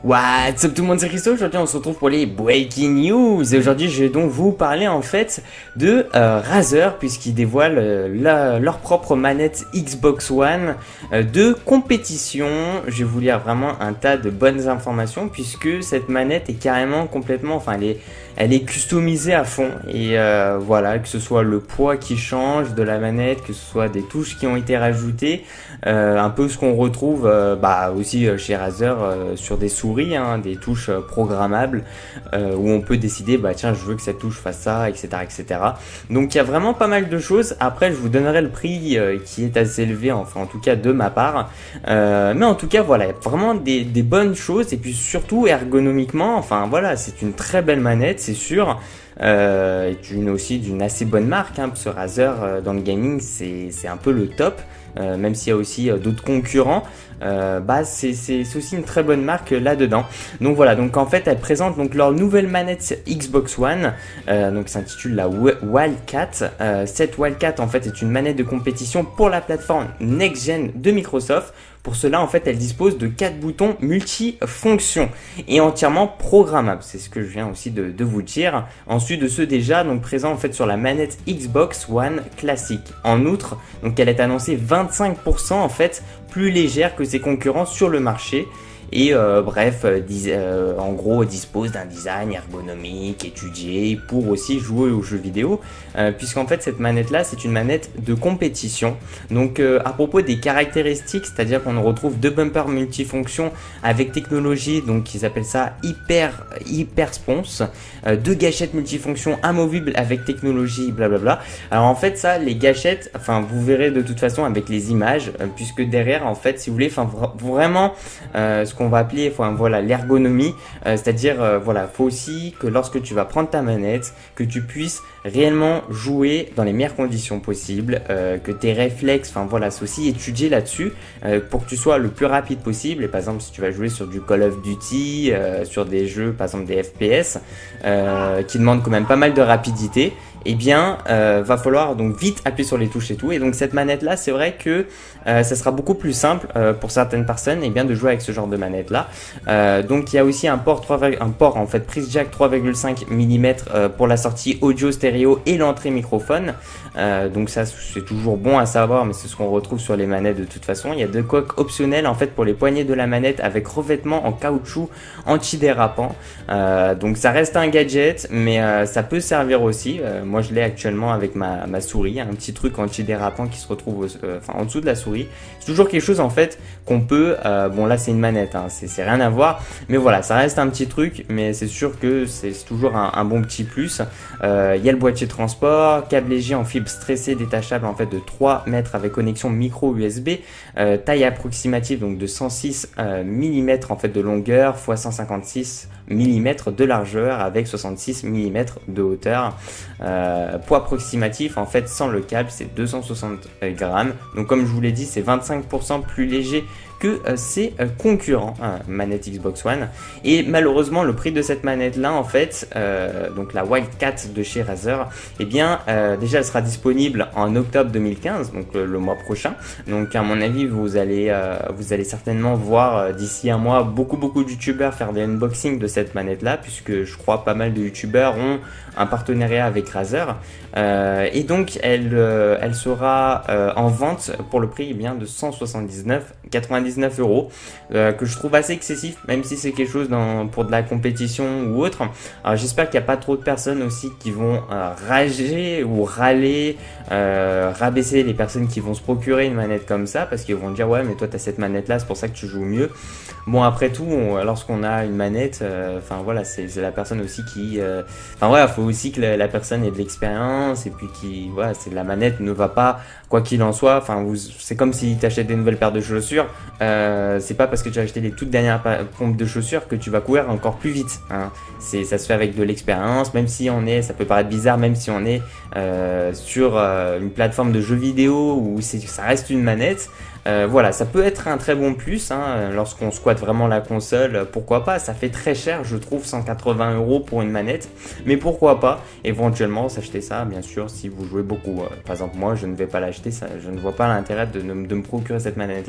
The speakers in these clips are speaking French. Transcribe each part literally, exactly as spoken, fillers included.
What's up tout le monde, c'est Christo. Aujourd'hui on se retrouve pour les Breaking News et aujourd'hui je vais donc vous parler en fait de euh, Razer puisqu'ils dévoilent euh, la, leur propre manette Xbox One euh, de compétition. Je vais vous lire vraiment un tas de bonnes informations puisque cette manette est carrément complètement, enfin elle est, elle est customisée à fond et euh, voilà, que ce soit le poids qui change de la manette, que ce soit des touches qui ont été rajoutées, euh, un peu ce qu'on retrouve euh, bah, aussi chez Razer euh, sur des souris. Hein, des touches euh, programmables euh, où on peut décider bah tiens je veux que cette touche fasse ça, etc, etc. Donc il y a vraiment pas mal de choses. Après je vous donnerai le prix euh, qui est assez élevé, enfin en tout cas de ma part, euh, mais en tout cas voilà, il y a vraiment des, des bonnes choses et puis surtout ergonomiquement, enfin voilà, c'est une très belle manette, c'est sûr. Euh, est une aussi d'une assez bonne marque, hein, parce que Razer euh, dans le gaming c'est un peu le top, euh, même s'il y a aussi euh, d'autres concurrents, euh, bah c'est aussi une très bonne marque euh, là dedans. Donc voilà, donc en fait elle présente donc leur nouvelle manette Xbox One, euh, donc s'intitule la Wildcat. Euh, cette Wildcat en fait est une manette de compétition pour la plateforme Next Gen de Microsoft. Pour cela, en fait, elle dispose de quatre boutons multifonctions et entièrement programmables. C'est ce que je viens aussi de, de vous dire. Ensuite de ceux déjà donc présents en fait sur la manette Xbox One classique. En outre, donc elle est annoncée vingt-cinq pour cent en fait plus légère que ses concurrents sur le marché. Et euh, bref, euh, euh, en gros, dispose d'un design ergonomique, étudié pour aussi jouer aux jeux vidéo, euh, puisqu'en fait cette manette-là, c'est une manette de compétition. Donc euh, à propos des caractéristiques, c'est-à-dire qu'on retrouve deux bumpers multifonctions avec technologie, donc ils appellent ça hyper hyper sponse, euh, deux gâchettes multifonctions amovibles avec technologie, blablabla. Alors en fait ça, les gâchettes, enfin vous verrez de toute façon avec les images, euh, puisque derrière en fait, si vous voulez, enfin vraiment euh, ce qu'on on va appeler enfin, voilà, l'ergonomie, euh, c'est-à-dire euh, voilà, faut aussi que lorsque tu vas prendre ta manette, que tu puisses réellement jouer dans les meilleures conditions possibles, euh, que tes réflexes, enfin voilà, c'est aussi étudié là-dessus euh, pour que tu sois le plus rapide possible. Et par exemple, si tu vas jouer sur du Call of Duty, euh, sur des jeux, par exemple des F P S, euh, qui demandent quand même pas mal de rapidité, eh bien, euh, va falloir donc vite appuyer sur les touches et tout. Et donc cette manette là, c'est vrai que euh, ça sera beaucoup plus simple euh, pour certaines personnes, eh bien, de jouer avec ce genre de manette là. Euh, donc il y a aussi un port trois, un port en fait prise jack trois virgule cinq millimètres euh, pour la sortie audio stéréo et l'entrée microphone. Euh, donc ça c'est toujours bon à savoir, mais c'est ce qu'on retrouve sur les manettes de toute façon. Il y a deux coques optionnelles en fait pour les poignées de la manette avec revêtement en caoutchouc antidérapant. Euh, donc ça reste un gadget, mais euh, ça peut servir aussi. Euh, moi je l'ai actuellement avec ma, ma souris, un petit truc antidérapant qui se retrouve au, euh, enfin, en dessous de la souris. C'est toujours quelque chose en fait qu'on peut, euh, bon là c'est une manette, hein, c'est rien à voir, mais voilà, ça reste un petit truc, mais c'est sûr que c'est toujours un, un bon petit plus. Euh, il y a le boîtier de transport, câble léger en fibre stressée détachable en fait de trois mètres avec connexion micro U S B, euh, taille approximative donc de cent six euh, millimètres en fait de longueur fois cent cinquante-six millimètres de largeur avec soixante-six millimètres de hauteur. Euh, poids approximatif en fait sans le câble, c'est deux cent soixante grammes. Donc comme je vous l'ai dit, c'est vingt-cinq pour cent plus léger que euh, ses euh, concurrents, hein, manette Xbox One. Et malheureusement le prix de cette manette là en fait, euh, donc la Wildcat de chez Razer, eh bien euh, déjà elle sera disponible en octobre deux mille quinze, donc euh, le mois prochain. Donc à mon avis vous allez euh, vous allez certainement voir euh, d'ici un mois beaucoup beaucoup de youtubeurs faire des unboxings de cette manette là, puisque je crois pas mal de youtubeurs ont un partenariat avec Razer, euh, et donc elle, euh, elle sera euh, en vente pour le prix eh bien, de cent soixante-dix-neuf quatre-vingt-dix-neuf euros, euh, que je trouve assez excessif, même si c'est quelque chose dans, pour de la compétition ou autre. Alors j'espère qu'il n'y a pas trop de personnes aussi qui vont euh, rager ou râler, euh, rabaisser les personnes qui vont se procurer une manette comme ça, parce qu'ils vont dire ouais mais toi tu as cette manette là, c'est pour ça que tu joues mieux. Bon après tout, lorsqu'on a une manette, enfin euh, voilà, c'est la personne aussi qui, enfin euh, voilà, faut aussi que la, la personne ait de l'expérience et puis qui, voilà, c'est la manette ne va pas, quoi qu'il en soit, enfin c'est comme si tu achètes des nouvelles paires de chaussures, euh, c'est pas parce que tu as acheté les toutes dernières pompes de chaussures que tu vas courir encore plus vite, hein. C'est, ça se fait avec de l'expérience, même si on est, ça peut paraître bizarre, même si on est euh, sur euh, une plateforme de jeux vidéo où ça reste une manette. Euh, voilà, ça peut être un très bon plus, hein, lorsqu'on squatte vraiment la console, pourquoi pas. Ça fait très cher, je trouve, cent quatre-vingts euros pour une manette, mais pourquoi pas éventuellement s'acheter ça, bien sûr, si vous jouez beaucoup. Par exemple, moi je ne vais pas l'acheter, je ne vois pas l'intérêt de, de me procurer cette manette là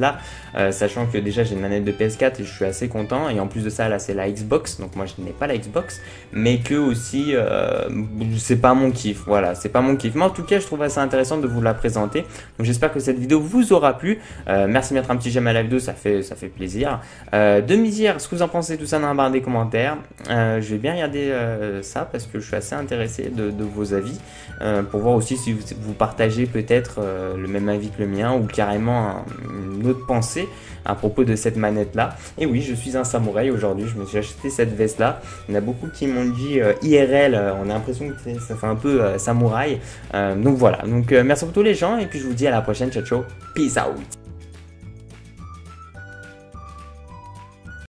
euh, sachant que déjà j'ai une manette de P S quatre et je suis assez content, et en plus de ça là c'est la Xbox, donc moi je n'ai pas la Xbox, mais que aussi euh, c'est pas mon kiff, voilà, c'est pas mon kiff, mais en tout cas je trouve assez intéressant de vous la présenter. Donc j'espère que cette vidéo vous aura plu, euh, merci de mettre un petit j'aime à la vidéo, ça fait, ça fait plaisir, euh, de me dire ce que vous en pensez, tout ça dans la barre des commentaires. euh, je vais bien regarder euh, ça parce que je suis assez intéressé de, de vos avis, euh, pour voir aussi si vous, vous partagez peut-être euh, le même avis que le mien, ou carrément un, une autre pensée à propos de cette manette là. Et oui, je suis un samouraï aujourd'hui, je me suis acheté cette veste là. Il y en a beaucoup qui m'ont dit euh, I R L, euh, on a l'impression que ça fait un peu euh, samouraï, euh, donc voilà, donc euh, merci pour tous les gens, et puis je vous dis à la prochaine, ciao ciao, peace out.